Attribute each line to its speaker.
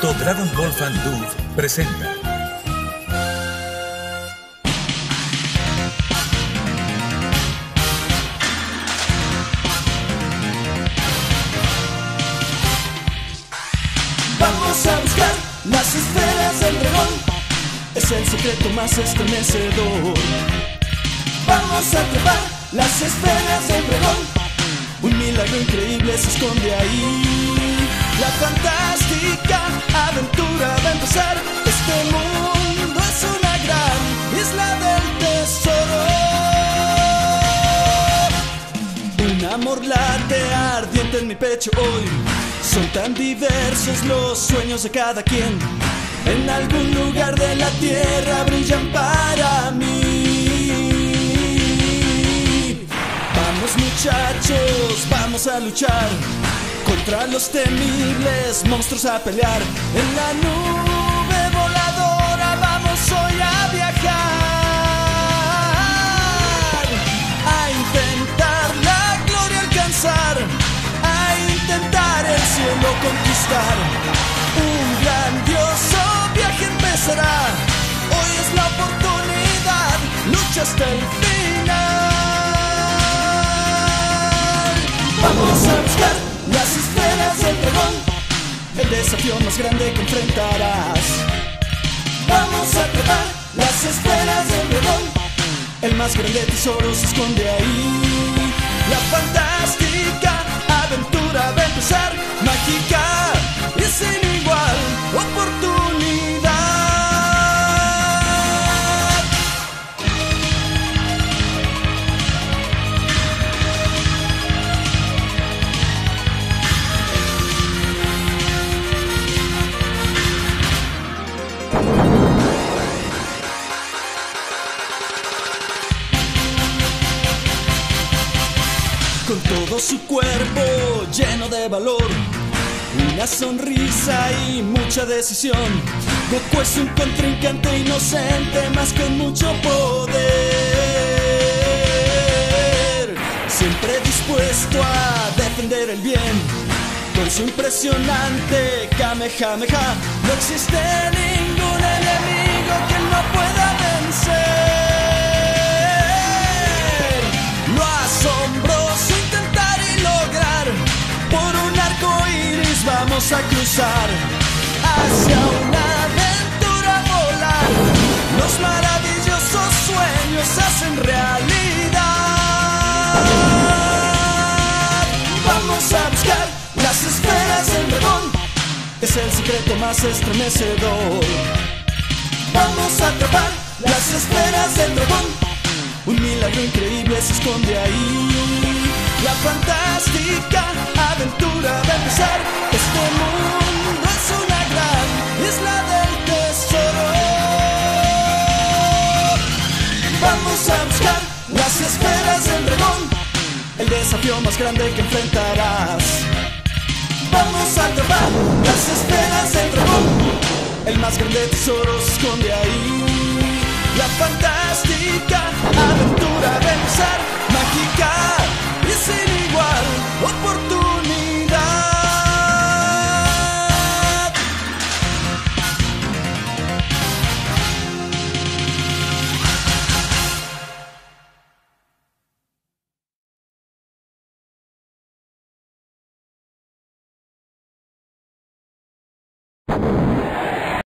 Speaker 1: Proyecto Dragon Ball Fan Dude presenta.
Speaker 2: Vamos a buscar las esferas del dragón, es el secreto más estremecedor. Vamos a trepar las esferas del dragón, un milagro increíble se esconde ahí. La fantástica aventura va a empezar, este mundo es una gran isla del tesoro. Un amor late ardiente en mi pecho hoy. Son tan diversos los sueños de cada quien. En algún lugar de la tierra brillan para mí. Vamos muchachos, vamos a luchar contra los temibles monstruos a pelear. En la nube voladora vamos hoy a viajar, a intentar la gloria alcanzar, a intentar el cielo conquistar. Un grandioso viaje empezará, hoy es la oportunidad, lucha hasta el final. Vamos a buscar las esferas del dragón, el desafío más grande que enfrentarás. Vamos a trepar las esferas del dragón, el más grande tesoro se esconde ahí. La fantástica aventura va a empezar, mágica y sin igual oportunidad. Con todo su cuerpo lleno de valor, una sonrisa y mucha decisión, Goku es un contrincante inocente, más con mucho poder. Siempre dispuesto a defender el bien, con su impresionante Kamehameha. No existe ningún enemigo que no pueda vencer. Lo asombroso intentar y lograr, por un arco iris vamos a cruzar, hacia una aventura volar. Los maravillosos sueños se hacen realidad. Vamos a buscar las esferas del dragón, es el secreto más estremecedor. Vamos a atrapar las esferas del dragón, un milagro increíble se esconde ahí. La fantástica aventura va a empezar, este mundo es una gran isla del tesoro. Vamos a buscar las esferas del dragón, el desafío más grande que enfrentarás. Vamos a atrapar las esferas del dragón, el más grande tesoro se esconde ahí. La fantástica aventura va a empezar, mágica y sin igual oportunidad.